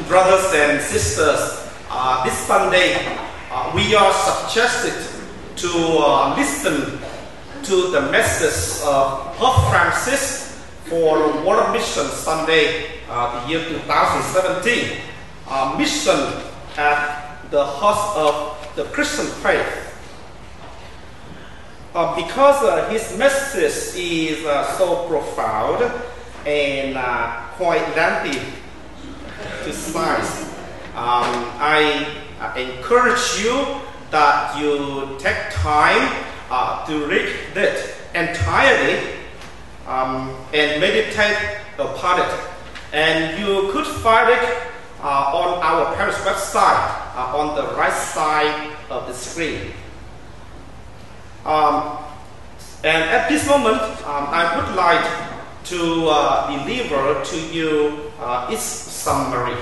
Brothers and sisters, this Sunday we are suggested to listen to the message of Pope Francis for World Mission Sunday, the year 2017, mission at the heart of the Christian faith. Because his message is so profound and quite lengthy to size, I encourage you that you take time to read it entirely and meditate upon it. And you could find it on our parish website on the right side of the screen. And at this moment, I would like to deliver to you its summary.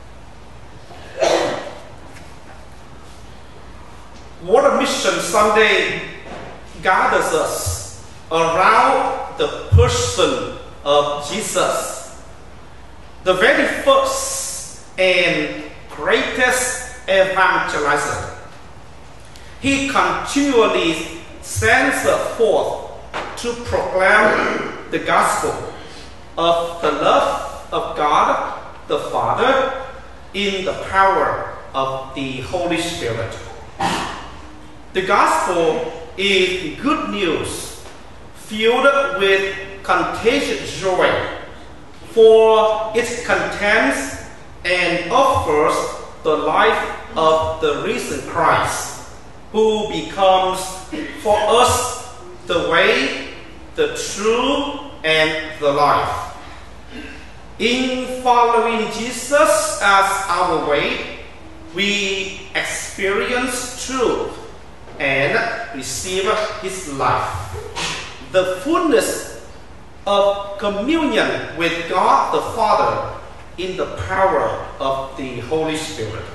World Mission Sunday gathers us around the person of Jesus, the very first and greatest evangelizer. He continually sends forth to proclaim the gospel of the love of God the Father in the power of the Holy Spirit. The gospel is good news filled with contagious joy, for it contains and offers the life of the risen Christ, who becomes for us the way, the truth, and the life. In following Jesus as our way, we experience truth and receive his life, the fullness of communion with God the Father in the power of the Holy Spirit.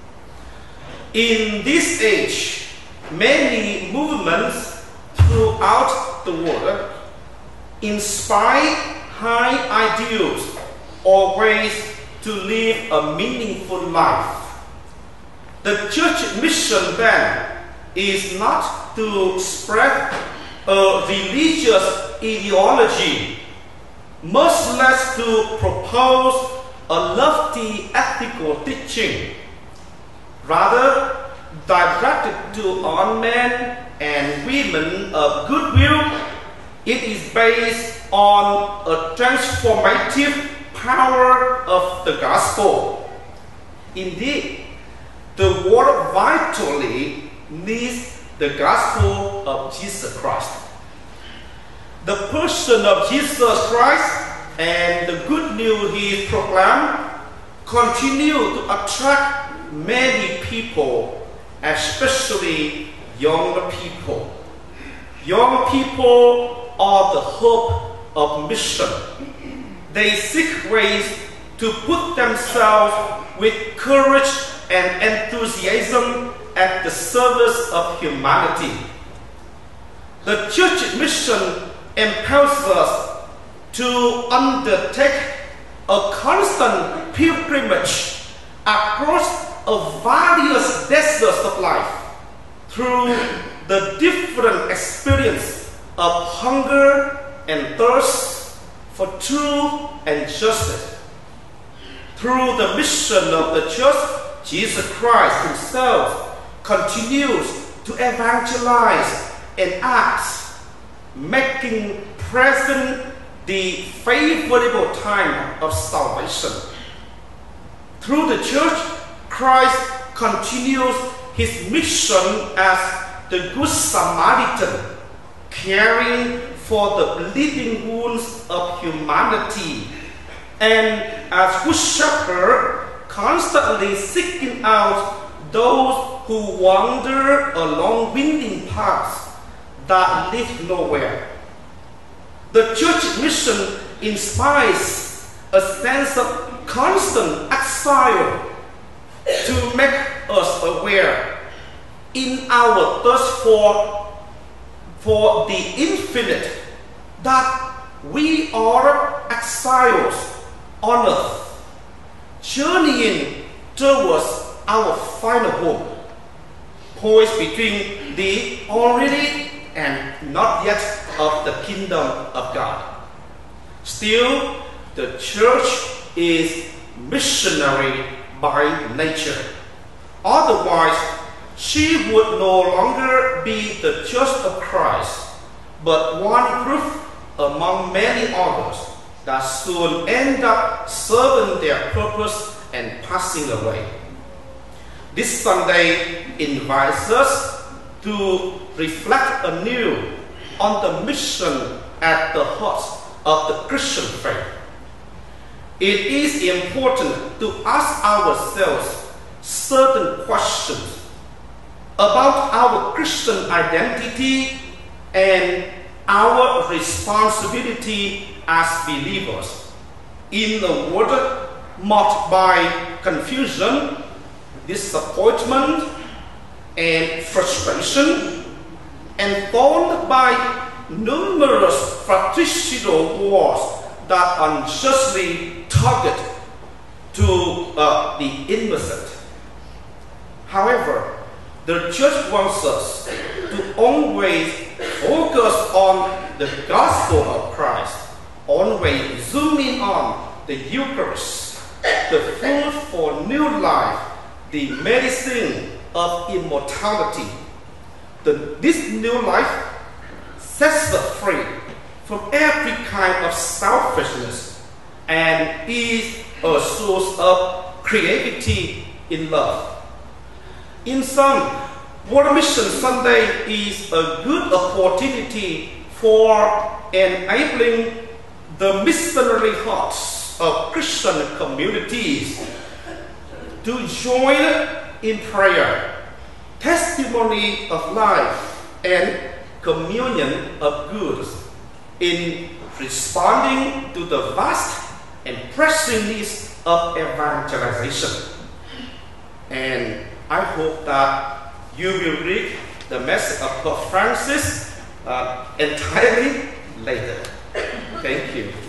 In this age, many movements throughout the world inspire high ideals or ways to live a meaningful life. The church mission then is not to spread a religious ideology, much less to propose a lofty ethical teaching. Rather, directed to all men and women of goodwill, it is based on a transformative power of the gospel. Indeed, the world vitally needs the gospel of Jesus Christ. The person of Jesus Christ and the good news he proclaimed continue to attract many people, especially young people. Young people are the hope of mission. They seek ways to put themselves with courage and enthusiasm at the service of humanity. The church mission impels us to undertake a constant pilgrimage across various deserts of life through the different experience of hunger and thirst for truth and justice. Through the mission of the church, Jesus Christ himself continues to evangelize and act, making present the favorable time of salvation. Through the church, Christ continues his mission as the Good Samaritan, caring for the bleeding wounds of humanity, and as Good Shepherd, constantly seeking out those who wander along winding paths that lead nowhere. The church mission inspires a sense of constant exile to make us aware in our thirst for the infinite that we are exiles on earth, journeying towards our final home, poised between the already and not yet of the kingdom of God. Still, the church is missionary by nature. Otherwise, she would no longer be the church of Christ, but one group among many others that soon end up serving their purpose and passing away. This Sunday invites us to reflect anew on the mission at the heart of the Christian faith. It is important to ask ourselves certain questions about our Christian identity and our responsibility as believers in a world marked by confusion, disappointment, and frustration, and formed by numerous fratricidal wars that unjustly target to the innocent. However, the church wants us to always focus on the gospel of Christ, always zooming on the Eucharist, the food for new life, the medicine of immortality. This new life sets us free from every kind of selfishness and is a source of creativity in love. In sum, World Mission Sunday is a good opportunity for enabling the missionary hearts of Christian communities to join in prayer, testimony of life, and communion of goods in responding to the vast and pressing needs of evangelization. And I hope that you will read the message of Pope Francis entirely later. Thank you.